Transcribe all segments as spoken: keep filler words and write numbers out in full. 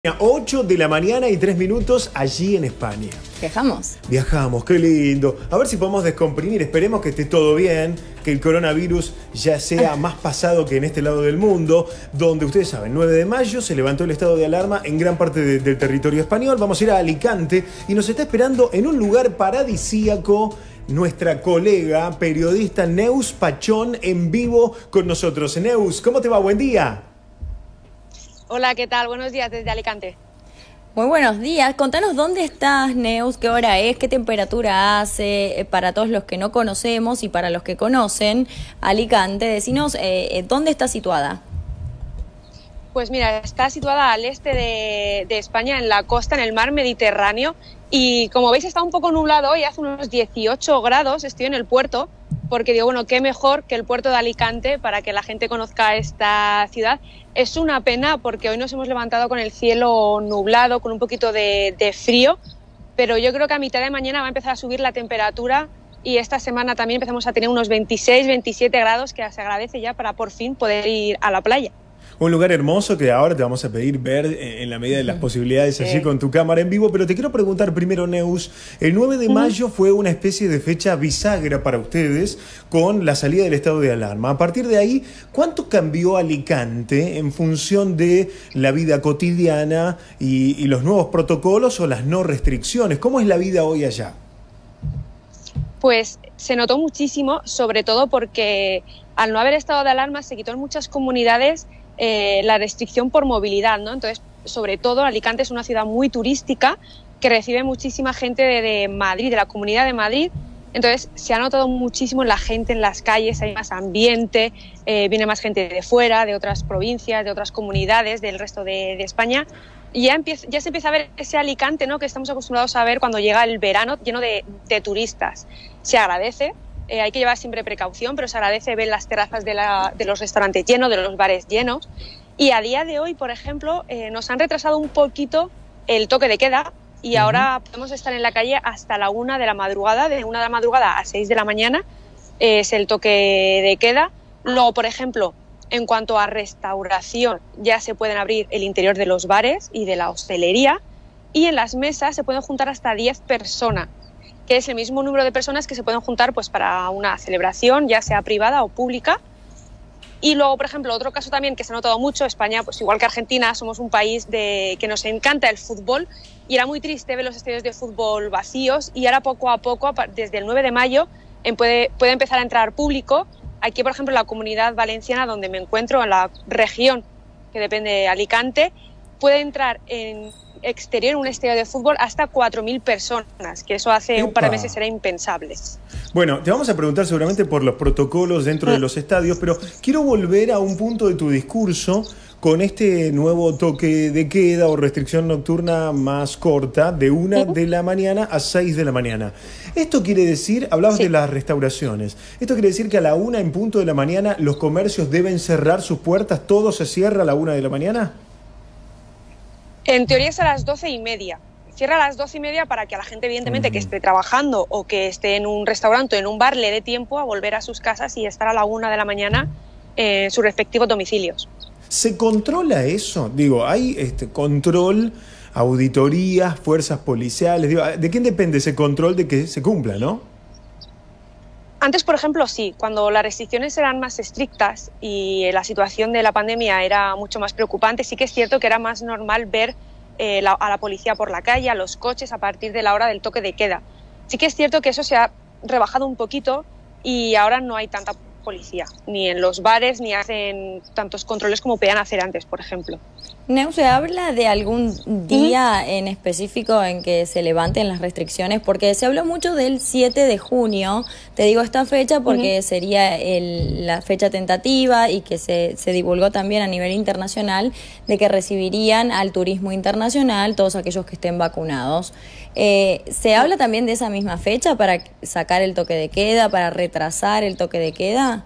ocho de la mañana y tres minutos allí en España. Viajamos. Viajamos, qué lindo. A ver si podemos descomprimir, esperemos que esté todo bien, que el coronavirus ya sea más pasado que en este lado del mundo, donde ustedes saben, nueve de mayo se levantó el estado de alarma en gran parte de, del territorio español. Vamos a ir a Alicante y nos está esperando en un lugar paradisíaco nuestra colega periodista Neus Pachón en vivo con nosotros. Neus, ¿cómo te va? Buen día. Hola, ¿qué tal? Buenos días desde Alicante. Muy buenos días. Contanos dónde estás, Neus, qué hora es, qué temperatura hace, para todos los que no conocemos y para los que conocen Alicante. Decinos, eh, ¿dónde está situada? Pues mira, está situada al este de, de España, en la costa, en el mar Mediterráneo. Y como veis está un poco nublado y hace unos dieciocho grados, estoy en el puerto, porque digo, bueno, qué mejor que el puerto de Alicante para que la gente conozca esta ciudad. Es una pena porque hoy nos hemos levantado con el cielo nublado, con un poquito de, de frío, pero yo creo que a mitad de mañana va a empezar a subir la temperatura y esta semana también empezamos a tener unos veintiséis, veintisiete grados, que se agradece ya para por fin poder ir a la playa. Un lugar hermoso que ahora te vamos a pedir ver en la medida de las posibilidades allí sí. con tu cámara en vivo, pero te quiero preguntar primero, Neus, el nueve de mayo fue una especie de fecha bisagra para ustedes con la salida del estado de alarma. A partir de ahí, ¿cuánto cambió Alicante en función de la vida cotidiana y, y los nuevos protocolos o las no restricciones? ¿Cómo es la vida hoy allá? Pues se notó muchísimo, sobre todo porque al no haber estado de alarma se quitó en muchas comunidades Eh, la restricción por movilidad, ¿no? Entonces, sobre todo, Alicante es una ciudad muy turística que recibe muchísima gente de, de Madrid, de la Comunidad de Madrid. Entonces, se ha notado muchísimo en la gente en las calles, hay más ambiente, eh, viene más gente de fuera, de otras provincias, de otras comunidades, del resto de, de España. Y ya, empieza, ya se empieza a ver ese Alicante, ¿no?, que estamos acostumbrados a ver cuando llega el verano lleno de, de turistas. Se agradece. Eh, hay que llevar siempre precaución, pero se agradece ver las terrazas de, la, de los restaurantes llenos, de los bares llenos. Y a día de hoy, por ejemplo, eh, nos han retrasado un poquito el toque de queda y uh-huh. ahora podemos estar en la calle hasta la una de la madrugada, de una de la madrugada a seis de la mañana eh, es el toque de queda. Luego, por ejemplo, en cuanto a restauración, ya se pueden abrir el interior de los bares y de la hostelería, y en las mesas se pueden juntar hasta diez personas, que es el mismo número de personas que se pueden juntar pues, para una celebración, ya sea privada o pública. Y luego, por ejemplo, otro caso también que se ha notado mucho, España, pues igual que Argentina, somos un país de, que nos encanta el fútbol, y era muy triste ver los estadios de fútbol vacíos, y ahora poco a poco, desde el nueve de mayo, en puede, puede empezar a entrar público. Aquí, por ejemplo, en la Comunidad Valenciana, donde me encuentro, en la región que depende de Alicante, puede entrar en exterior, un estadio de fútbol, hasta cuatro mil personas, que eso hace ¡Epa! Un par de meses era impensable. Bueno, te vamos a preguntar seguramente por los protocolos dentro de los estadios, pero quiero volver a un punto de tu discurso con este nuevo toque de queda o restricción nocturna más corta, de una de la mañana a seis de la mañana. Esto quiere decir, hablabas sí. de las restauraciones, esto quiere decir que a la una en punto de la mañana los comercios deben cerrar sus puertas, todo se cierra a la una de la mañana. En teoría es a las doce y media. Cierra a las doce y media para que a la gente, evidentemente, uh-huh. que esté trabajando o que esté en un restaurante o en un bar, le dé tiempo a volver a sus casas y estar a la una de la mañana en sus respectivos domicilios. ¿Se controla eso? Digo, ¿hay este control, auditorías, fuerzas policiales? Digo, ¿de quién depende ese control de que se cumpla, no? Antes, por ejemplo, sí, cuando las restricciones eran más estrictas y la situación de la pandemia era mucho más preocupante, sí que es cierto que era más normal ver eh, la, a la policía por la calle, a los coches, a partir de la hora del toque de queda. Sí que es cierto que eso se ha rebajado un poquito y ahora no hay tanta policía, ni en los bares, ni hacen tantos controles como podían hacer antes, por ejemplo. Neus, ¿se habla de algún día en específico en que se levanten las restricciones? Porque se habló mucho del siete de junio, te digo esta fecha porque uh-huh. sería el, la fecha tentativa y que se, se divulgó también a nivel internacional de que recibirían al turismo internacional todos aquellos que estén vacunados. Eh, ¿Se habla también de esa misma fecha para sacar el toque de queda, para retrasar el toque de queda?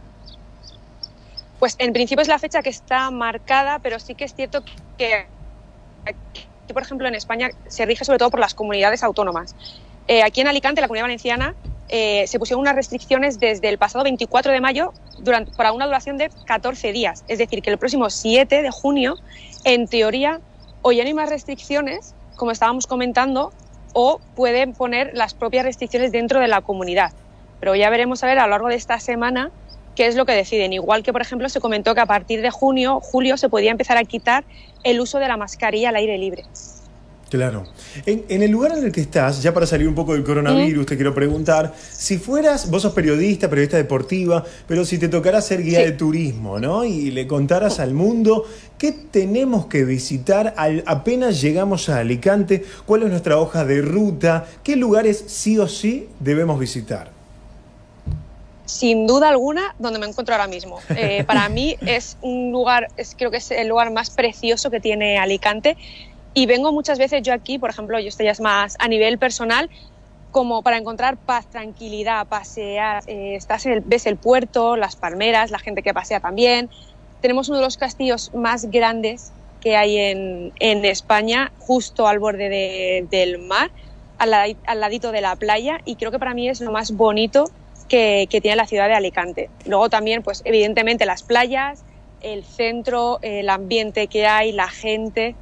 Pues en principio es la fecha que está marcada, pero sí que es cierto que, que por ejemplo, en España se rige sobre todo por las comunidades autónomas. Eh, aquí en Alicante, la Comunidad Valenciana, eh, se pusieron unas restricciones desde el pasado veinticuatro de mayo durante, para una duración de catorce días. Es decir, que el próximo siete de junio, en teoría, o ya no hay más restricciones, como estábamos comentando, o pueden poner las propias restricciones dentro de la comunidad. Pero ya veremos a ver a lo largo de esta semana qué es lo que deciden. Igual que, por ejemplo, se comentó que a partir de junio, julio, se podía empezar a quitar el uso de la mascarilla al aire libre. Claro. En, en el lugar en el que estás, ya para salir un poco del coronavirus, ¿Mm? te quiero preguntar, si fueras, vos sos periodista, periodista deportiva, pero si te tocara ser guía sí. de turismo, ¿no? Y le contaras al mundo qué tenemos que visitar al, apenas llegamos a Alicante, cuál es nuestra hoja de ruta, qué lugares sí o sí debemos visitar. Sin duda alguna, donde me encuentro ahora mismo. Eh, para mí es un lugar, es, creo que es el lugar más precioso que tiene Alicante. Y vengo muchas veces yo aquí, por ejemplo, yo estoy ya más a nivel personal, como para encontrar paz, tranquilidad, pasear. Eh, estás en el, ves el puerto, las palmeras, la gente que pasea también. Tenemos uno de los castillos más grandes que hay en, en España, justo al borde de, del mar, al, al ladito de la playa, y creo que para mí es lo más bonito que, que tiene la ciudad de Alicante. Luego también, pues evidentemente, las playas, el centro, el ambiente que hay, la gente.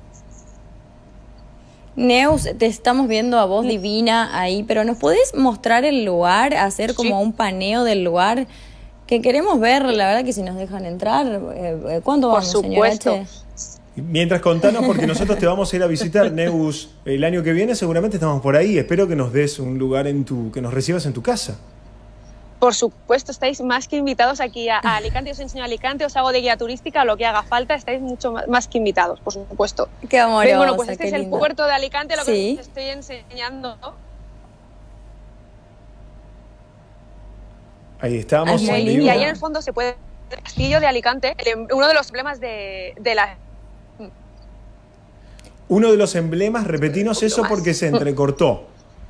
Neus, te estamos viendo a vos divina ahí, pero ¿nos podés mostrar el lugar, hacer como sí. un paneo del lugar? Que queremos ver, la verdad que si nos dejan entrar, eh, ¿cuándo vamos, Por supuesto. señora H? Mientras contanos, porque nosotros te vamos a ir a visitar, Neus, el año que viene seguramente estamos por ahí. Espero que nos des un lugar en tu, que nos recibas en tu casa. Por supuesto, estáis más que invitados aquí a, a Alicante. Os enseño Alicante, os hago de guía turística, lo que haga falta, estáis mucho más, más que invitados, por supuesto. Qué amorosa, bueno, pues este qué es el lindo. puerto de Alicante, lo ¿Sí? que os estoy enseñando. Ahí estamos. Es muy y lindo. ahí en el fondo se puede ver el castillo de Alicante, el, uno de los emblemas de, de la... Uno de los emblemas, repetinos eso más. porque se entrecortó.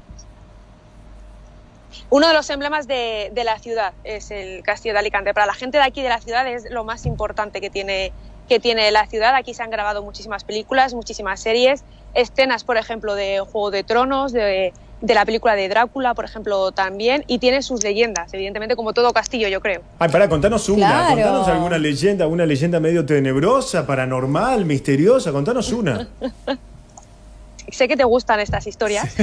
Uno de los emblemas de, de la ciudad es el castillo de Alicante. Para la gente de aquí de la ciudad es lo más importante que tiene, que tiene la ciudad. Aquí se han grabado muchísimas películas, muchísimas series, escenas, por ejemplo, de Juego de Tronos, de, de la película de Drácula, por ejemplo, también, y tiene sus leyendas, evidentemente, como todo castillo, yo creo. Ay, pará, contanos una, Claro. contanos alguna leyenda, una leyenda medio tenebrosa, paranormal, misteriosa, contanos una. Sé que te gustan estas historias.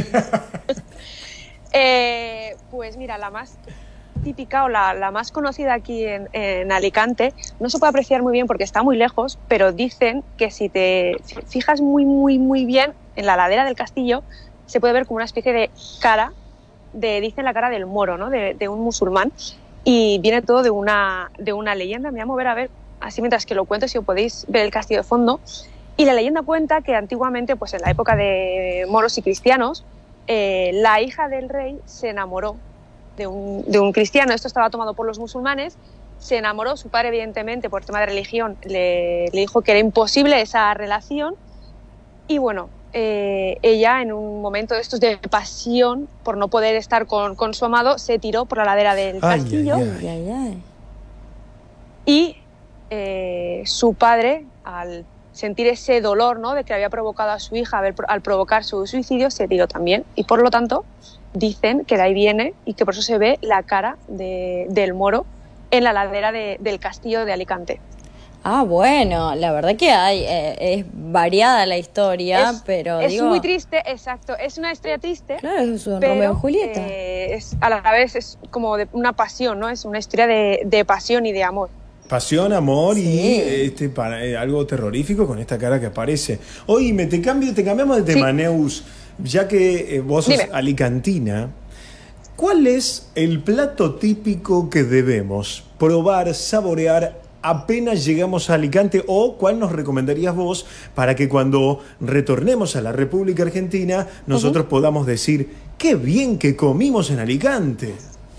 Eh, pues mira, la más típica o la, la más conocida aquí en, en Alicante no se puede apreciar muy bien porque está muy lejos, pero dicen que si te fijas muy, muy, muy bien en la ladera del castillo se puede ver como una especie de cara, de, dicen la cara del moro, ¿no? de, de un musulmán, y viene todo de una, de una leyenda. Me voy a mover a ver, así mientras que lo cuento, si os podéis ver el castillo de fondo. Y la leyenda cuenta que antiguamente, pues en la época de moros y cristianos, Eh, la hija del rey se enamoró de un, de un cristiano. Esto estaba tomado por los musulmanes. Se enamoró, su padre evidentemente por tema de religión le, le dijo que era imposible esa relación, y bueno, eh, ella en un momento de estos de pasión por no poder estar con, con su amado se tiró por la ladera del Ay, castillo. ay, Ay, ay, ay. Y eh, su padre, al sentir ese dolor, ¿no?, de que había provocado a su hija al, al provocar su suicidio, se tiró también. Y por lo tanto, dicen que de ahí viene y que por eso se ve la cara de, del moro en la ladera de, del castillo de Alicante. Ah, bueno, la verdad que hay, eh, es variada la historia, es, pero es digo... muy triste, exacto. Es una historia triste. Claro, es un pero, Romeo y Julieta. Eh, es, a la vez es como de una pasión, ¿no? Es una historia de, de pasión y de amor. Pasión, amor Sí. y este, para, eh, algo terrorífico con esta cara que aparece. Oye, te, cambio, te cambiamos de tema, sí. Neus, ya que eh, vos sos Dime. alicantina. ¿Cuál es el plato típico que debemos probar, saborear apenas llegamos a Alicante, o cuál nos recomendarías vos para que cuando retornemos a la República Argentina nosotros uh-huh. podamos decir qué bien que comimos en Alicante?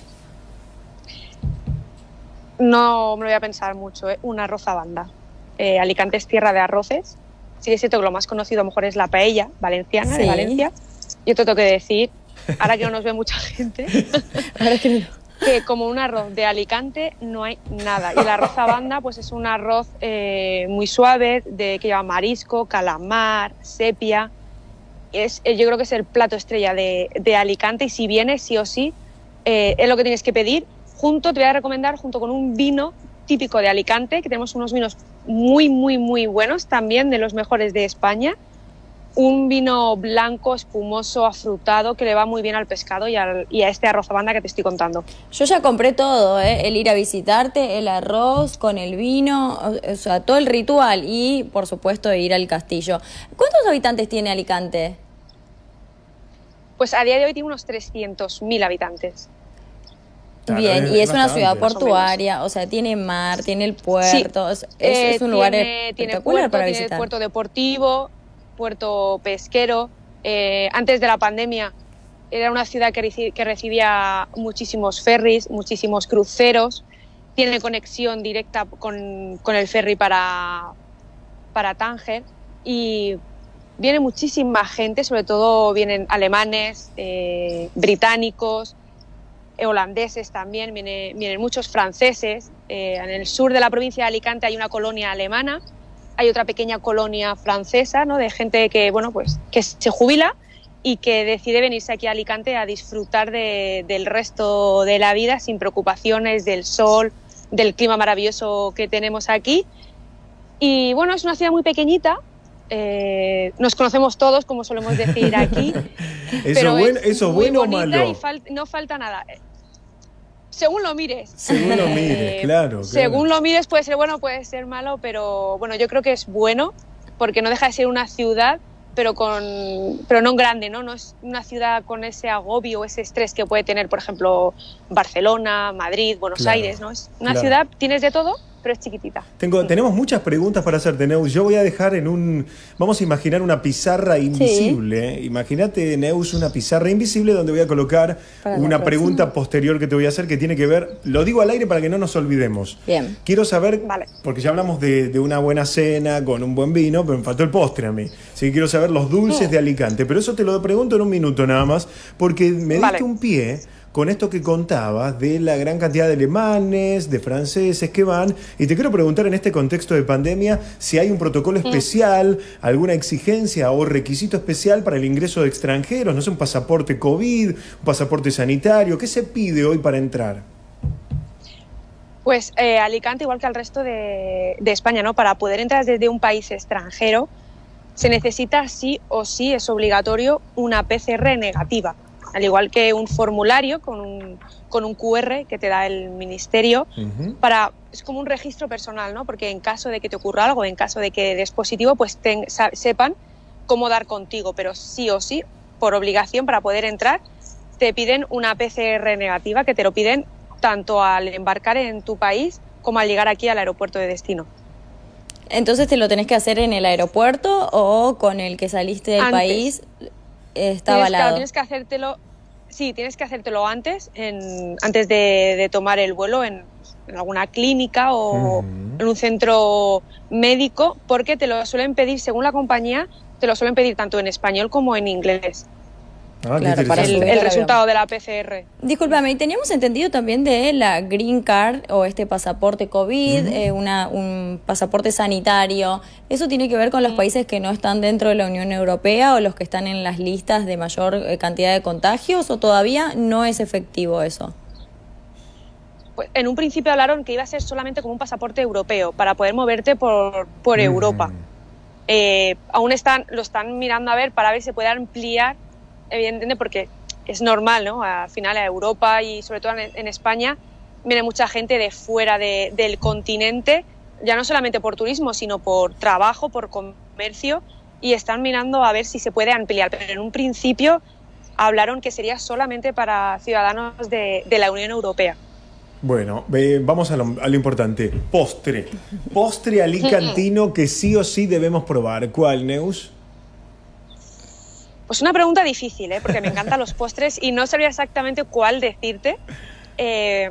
No me lo voy a pensar mucho, ¿eh? Un arroz a banda. Eh, Alicante es tierra de arroces. Sí es cierto que lo más conocido a lo mejor es la paella valenciana, sí. de Valencia. Yo te tengo que decir, ahora que no nos ve mucha gente, que, que como un arroz de Alicante no hay nada. Y el arroz a banda pues es un arroz eh, muy suave, de, que lleva marisco, calamar, sepia. Es, eh, yo creo que es el plato estrella de, de Alicante, y si vienes sí o sí eh, es lo que tienes que pedir. Junto, te voy a recomendar, junto con un vino típico de Alicante, que tenemos unos vinos muy, muy, muy buenos, también de los mejores de España, un vino blanco, espumoso, afrutado, que le va muy bien al pescado y, al, y a este arroz a banda que te estoy contando. Yo ya compré todo, ¿eh? El ir a visitarte, el arroz con el vino, o sea, todo el ritual y, por supuesto, ir al castillo. ¿Cuántos habitantes tiene Alicante? Pues a día de hoy tiene unos trescientos mil habitantes. Bien, y es una ciudad portuaria, o sea, tiene mar, tiene el puerto, sí. es, eh, es un lugar tiene, espectacular tiene puerto, para tiene visitar. Puerto deportivo, puerto pesquero. Eh, antes de la pandemia era una ciudad que, reci que recibía muchísimos ferries, muchísimos cruceros. Tiene conexión directa con, con el ferry para, para Tánger y viene muchísima gente, sobre todo vienen alemanes, eh, británicos, holandeses también, viene, vienen muchos franceses. Eh, en el sur de la provincia de Alicante hay una colonia alemana, hay otra pequeña colonia francesa, ¿no? De gente que, bueno, pues, que se jubila y que decide venirse aquí a Alicante a disfrutar de, del resto de la vida sin preocupaciones, del sol, del clima maravilloso que tenemos aquí. Y bueno, es una ciudad muy pequeñita, eh, nos conocemos todos, como solemos decir aquí. ¿Eso pero bueno, es eso muy bueno o bonita malo? Y fal no falta nada. Según lo mires. Según lo mires, Eh, claro, claro. Según lo mires puede ser bueno, puede ser malo, pero bueno, yo creo que es bueno porque no deja de ser una ciudad, pero con pero no grande, ¿no? No es una ciudad con ese agobio, ese estrés que puede tener, por ejemplo, Barcelona, Madrid, Buenos Claro, Aires, ¿no? Es una claro. ciudad, tienes de todo, pero es chiquitita. Tengo, tenemos muchas preguntas para hacerte, Neus. Yo voy a dejar en un... Vamos a imaginar una pizarra invisible. Sí. Imagínate, Neus, una pizarra invisible donde voy a colocar para una pregunta posterior que te voy a hacer que tiene que ver... Lo digo al aire para que no nos olvidemos. Bien. Quiero saber, vale. porque ya hablamos de, de una buena cena con un buen vino, pero me faltó el postre a mí. Así que quiero saber los dulces mm. de Alicante. Pero eso te lo pregunto en un minuto nada más, porque me diste vale. un pie... con esto que contabas de la gran cantidad de alemanes, de franceses que van, y te quiero preguntar en este contexto de pandemia si hay un protocolo especial, alguna exigencia o requisito especial para el ingreso de extranjeros, no sé, un pasaporte COVID, un pasaporte sanitario, ¿qué se pide hoy para entrar? Pues eh, Alicante, igual que al resto de, de España, ¿no? Para poder entrar desde un país extranjero se necesita sí o sí, es obligatorio, una P C R negativa. Al igual que un formulario con un, con un cu erre que te da el ministerio, uh-huh. para, es como un registro personal, ¿no? Porque en caso de que te ocurra algo, en caso de que des positivo, pues ten, sepan cómo dar contigo, pero sí o sí, por obligación, para poder entrar, te piden una P C R negativa, que te lo piden tanto al embarcar en tu país como al llegar aquí al aeropuerto de destino. Entonces, ¿te lo tenés que hacer en el aeropuerto o con el que saliste del Antes. país? Está tienes, avalado. Claro, tienes que hacértelo, sí, tienes que hacértelo antes, en, antes de, de tomar el vuelo en, en alguna clínica o uh-huh. en un centro médico, porque te lo suelen pedir, según la compañía, te lo suelen pedir tanto en español como en inglés. Ah, claro, para el, el resultado de la P C R. Discúlpame, y teníamos entendido también de la Green Card o este pasaporte COVID, uh-huh. eh, una, un pasaporte sanitario. ¿Eso tiene que ver con los uh-huh. países que no están dentro de la Unión Europea o los que están en las listas de mayor eh, cantidad de contagios, o todavía no es efectivo eso? Pues en un principio hablaron que iba a ser solamente como un pasaporte europeo para poder moverte por, por uh-huh. Europa. Eh, aún están, lo están mirando a ver para ver si se puede ampliar, evidentemente, porque es normal, ¿no? Al final a Europa y sobre todo en, en España viene mucha gente de fuera de, del continente, ya no solamente por turismo, sino por trabajo, por comercio, y están mirando a ver si se puede ampliar. Pero en un principio hablaron que sería solamente para ciudadanos de, de la Unión Europea. Bueno, eh, vamos a lo, a lo importante. Postre. Postre alicantino que sí o sí debemos probar. ¿Cuál, Neus? Pues una pregunta difícil, ¿eh? Porque me encantan los postres y no sabría exactamente cuál decirte. Eh,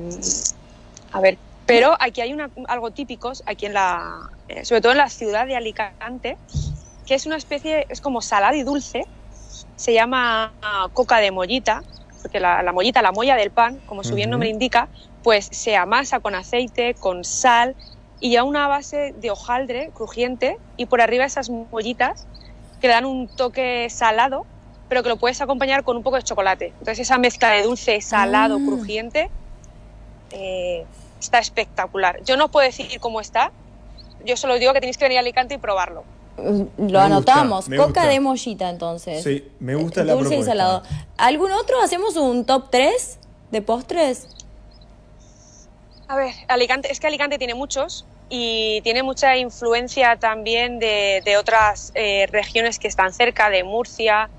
a ver, pero aquí hay una, algo típico, aquí en la, eh, sobre todo en la ciudad de Alicante, que es una especie, es como salado y dulce, se llama coca de mollita, porque la, la mollita, la molla del pan, como su bien nombre indica, pues se amasa con aceite, con sal y ya una base de hojaldre crujiente, y por arriba esas mollitas que le dan un toque salado, pero que lo puedes acompañar con un poco de chocolate. Entonces esa mezcla de dulce, salado, ah. crujiente, eh, está espectacular. Yo no puedo decir cómo está, yo solo digo que tenéis que venir a Alicante y probarlo. Lo anotamos. Me Coca gusta. de mollita, entonces. Sí, me gusta la Dulce y propuesta. salado. ¿Algún otro? ¿Hacemos un top tres de postres? A ver, Alicante, es que Alicante tiene muchos y tiene mucha influencia también de, de otras eh, regiones que están cerca, de Murcia,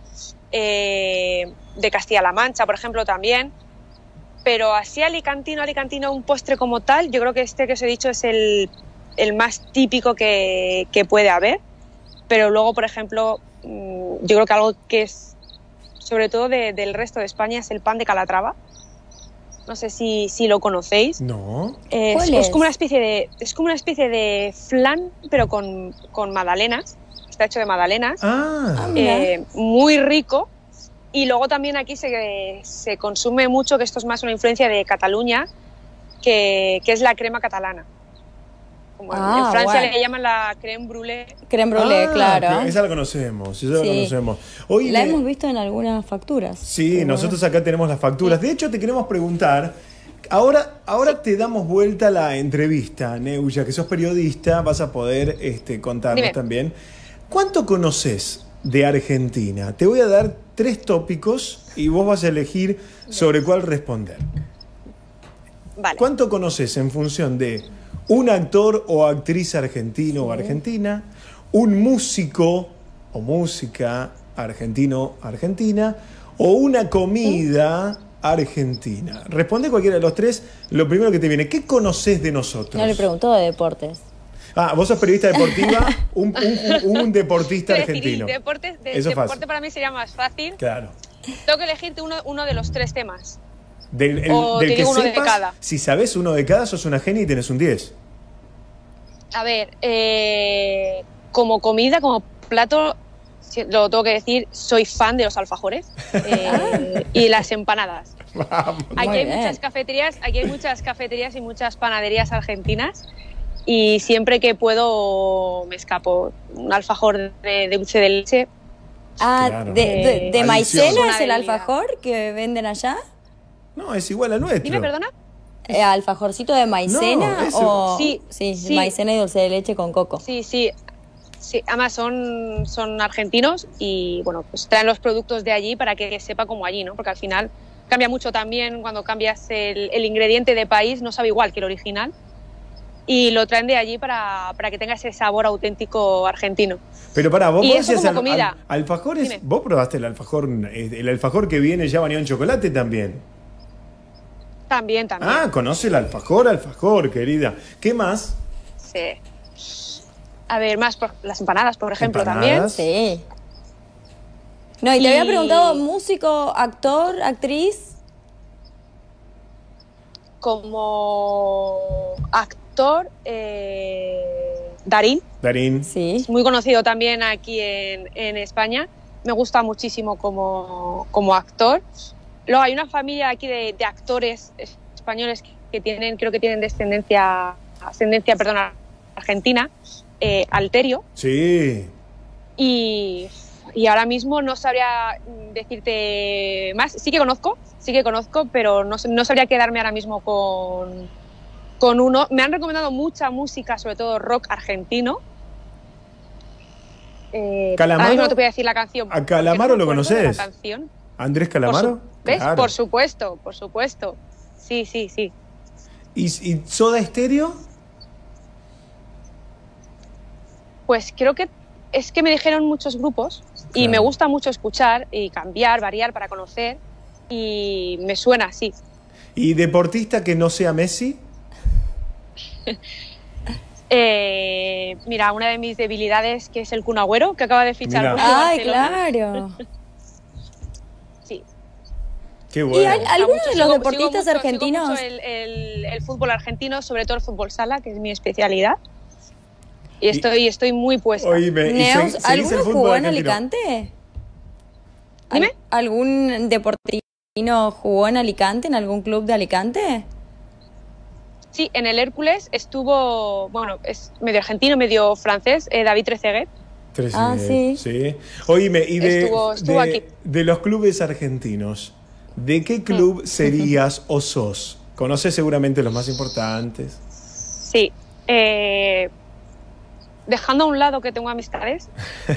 eh, de Castilla-La Mancha, por ejemplo, también. Pero así alicantino, alicantino, un postre como tal, yo creo que este que os he dicho es el, el más típico que, que puede haber. Pero luego, por ejemplo, yo creo que algo que es, sobre todo de, del resto de España, es el pan de Calatrava. No sé si, si lo conocéis. No. Eh, ¿Cuál es, es? es como una especie de, es como una especie de flan, pero con, con magdalenas. Está hecho de magdalenas. Ah, Ah, mira. Eh, muy rico. Y luego también aquí se, se consume mucho, que esto es más una influencia de Cataluña, que, que es la crema catalana. Como en- Ah, en Francia guay. le llaman la crème brûlée. Creme brûlée, Ah, claro. Esa la conocemos, esa la Sí. conocemos. Hoy La le- hemos visto en algunas facturas. Sí, Pero nosotros acá tenemos las facturas. De hecho, te queremos preguntar, ahora, ahora te damos vuelta la entrevista, Neuya, que sos periodista, vas a poder este, contarnos Dime. también. ¿Cuánto conoces de Argentina? Te voy a dar tres tópicos y vos vas a elegir sobre cuál responder. Vale. ¿Cuánto conoces en función de un actor o actriz argentino o argentina, un músico o música argentino argentina o una comida argentina? Responde cualquiera de los tres. Lo primero que te viene, ¿qué conoces de nosotros? No le preguntó de deportes. Ah, vos sos periodista deportiva, un, un- un deportista Quiero decir, argentino. deporte, de- Eso es deporte fácil. para mí sería más fácil. Claro. Tengo que elegirte uno, uno de los tres temas. Del, el- O del te que digo uno de sepas, cada. si sabés uno de cada, sos una genia y tenés un diez. A ver, eh, como comida, como plato, si- lo tengo que decir, soy fan de los alfajores eh, y las empanadas. Vamos. Aquí Muy hay bien. muchas cafeterías, aquí hay muchas cafeterías y muchas panaderías argentinas y siempre que puedo me escapo. Un alfajor de, de dulce de leche. Ah, Claro. de, de, de Adicción. maicena es el Una alfajor que venden allá. No, es igual al nuestro. Dime, perdona. Eh, ¿Alfajorcito de maicena No, ese- o...? Sí, sí, sí. maicena y dulce de leche con coco. Sí, sí. Sí, además son, son argentinos y bueno, pues traen los productos de allí para que sepa como allí, ¿no? Porque al final cambia mucho también cuando cambias el, el ingrediente de país, no sabe igual que el original. Y lo traen de allí para, para que tenga ese sabor auténtico argentino. Pero pará, vos Y vos eso decías como comida. alfajores, Dime. vos probaste el alfajor, eh, el alfajor que viene ya bañado en chocolate también. También, también. Ah, conoce el alfajor, alfajor, querida. ¿Qué más? Sí. A ver, más por, las empanadas, por ejemplo, Empanadas. Sí. No, y te Y- había preguntado, ¿músico, actor, actriz? también. Como actor, eh, Darín. Darín. Sí. Muy conocido también aquí en, en España. Me gusta muchísimo como, como actor. Luego hay una familia aquí de, de actores españoles que, que tienen, creo que tienen descendencia, ascendencia, perdona, argentina, eh, Alterio. Sí. Y, y ahora mismo no sabría decirte más. Sí que conozco, sí que conozco, pero no, no sabría quedarme ahora mismo con, con uno. Me han recomendado mucha música, sobre todo rock argentino. Eh, Calamaro. ahora mismo no te voy a decir la canción. ¿A porque Calamaro no lo me acuerdo de conoces? la canción. ¿Andrés Por Calamaro? su- ¿Ves? Claro. Por supuesto, por supuesto. Sí, sí, sí. ¿Y, y Soda Stereo? Pues creo que es que me dijeron muchos grupos y Claro. me gusta mucho escuchar y cambiar, variar para conocer y me suena así. ¿Y deportista que no sea Messi? Eh, mira, una de mis debilidades que es el Kun Agüero, que acaba de fichar Mira. por el Ay, Barcelona. claro. Sí. Qué ¿Y bueno. hay- algunos Mucho, de los sigo- deportistas sigo mucho- sigo argentinos? mucho el, el- el fútbol argentino, sobre todo el fútbol sala, que es mi especialidad. Y estoy, estoy muy puesta. Oíme, ¿y Neus, se- seguís el ¿alguno fútbol jugó en argentino? Alicante? Dime. ¿Al- ¿Algún deportino jugó en Alicante, en algún club de Alicante? Sí, en el Hércules estuvo, bueno, es medio argentino, medio francés, eh, David Trezeguet. Tres, Ah, eh, sí. Oíme, y de, Estuvo- estuvo de, aquí. de los clubes argentinos, ¿de qué club serías o sos? Conoces seguramente los más importantes. Sí. Eh, dejando a un lado que tengo amistades,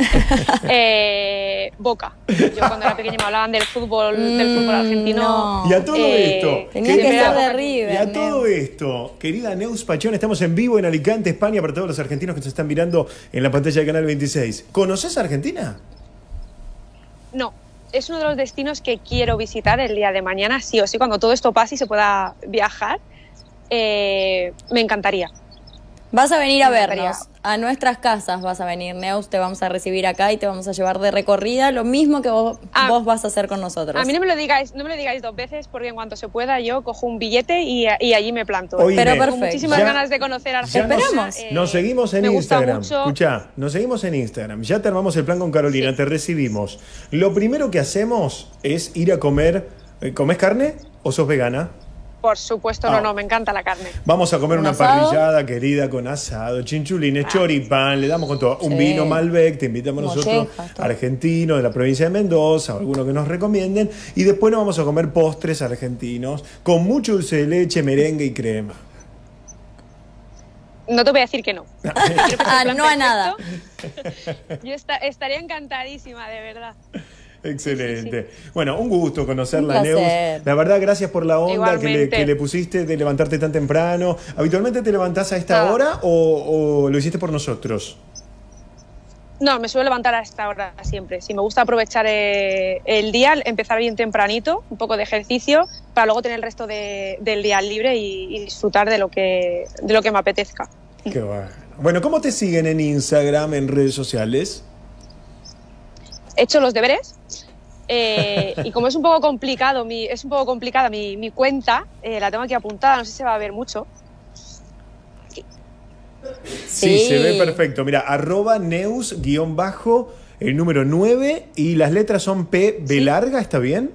eh, Boca. Yo cuando era pequeña me hablaban del fútbol, del fútbol argentino. No. Y a todo eh, esto, Tenía que querida- ser de River. y a Neus. todo esto, querida Neus Pachón, estamos en vivo en Alicante, España, para todos los argentinos que se están mirando en la pantalla de Canal veintiséis. ¿Conoces Argentina? No, es uno de los destinos que quiero visitar el día de mañana, sí o sí, cuando todo esto pase y se pueda viajar. Eh, me encantaría. Vas a venir a Me encantaría. vernos, a nuestras casas vas a venir, Neus, te vamos a recibir acá y te vamos a llevar de recorrida, lo mismo que vos, Ah, vos vas a hacer con nosotros. A mí no me lo digáis, no me lo digáis dos veces, porque en cuanto se pueda yo cojo un billete y, y allí me planto. Oíme, Pero Tengo perfecto. muchísimas Ya- ganas de conocer Ya Argentina. Esperamos. eh, Nos seguimos en me gusta Instagram. mucho. Escuchá, nos seguimos en Instagram. Ya te armamos el plan con Carolina, Sí. te recibimos. Lo primero que hacemos es ir a comer. eh, ¿Comés carne o sos vegana? Por supuesto, Ah. no, no, me encanta la carne. Vamos a comer ¿Un una asado? parrillada querida con asado, chinchulines, choripán, le damos con todo. Un Sí. vino Malbec, te invitamos nosotros, Mollejas, todo. argentinos de la provincia de Mendoza, o alguno que nos recomienden. Y después nos vamos a comer postres argentinos con mucho dulce de leche, merengue y crema. No te voy a decir que no. Ah, no a nada. Yo esta- estaría encantadísima, de verdad. Excelente. Bueno, un gusto conocerla, Un Neus. placer. La verdad, gracias por la onda que le, Igualmente. que le pusiste de levantarte tan temprano. ¿Habitualmente te levantás a esta Ah. hora o, o lo hiciste por nosotros? No, me suelo levantar a esta hora siempre. Sí, me gusta aprovechar eh, el día, empezar bien tempranito, un poco de ejercicio, para luego tener el resto de- del día libre y, y disfrutar de lo que, de lo que me apetezca. Qué bueno. Bueno, ¿cómo te siguen en Instagram, en redes sociales? He hecho los deberes eh, y como es un poco complicado, mi, es un poco complicada mi, mi cuenta, eh, la tengo aquí apuntada, no sé si se va a ver mucho. Sí, Sí. se ve perfecto. Mira, arroba neus guión bajo, el número nueve y las letras son P, B Sí. larga, ¿está bien?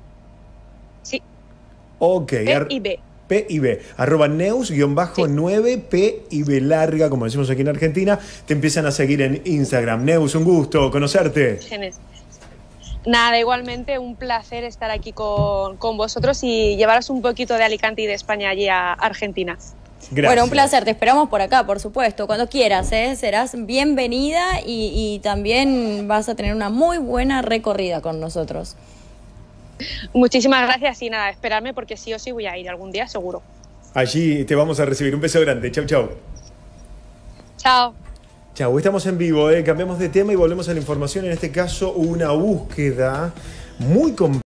Sí, Ok. P ar- y B. P y B, arroba neus guión bajo Sí. nueve, P y B larga, como decimos aquí en Argentina, te empiezan a seguir en Instagram. Neus, un gusto conocerte. Genes. Nada, igualmente un placer estar aquí con, con vosotros y llevaros un poquito de Alicante y de España allí a Argentina. Gracias. Bueno, un placer, te esperamos por acá, por supuesto, cuando quieras, ¿eh? Serás bienvenida y, y también vas a tener una muy buena recorrida con nosotros. Muchísimas gracias y nada, esperarme porque sí o sí voy a ir algún día seguro. Allí te vamos a recibir. Un beso grande. Chau, chau. Chao. Chau, estamos en vivo, ¿eh? Cambiamos de tema y volvemos a la información. En este caso, una búsqueda muy compleja.